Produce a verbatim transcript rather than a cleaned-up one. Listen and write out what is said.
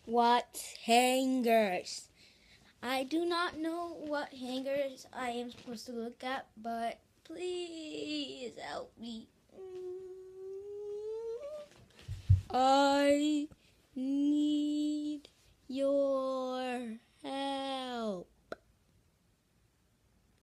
What hangers? I do not know what hangers I am supposed to look at, but please help me. I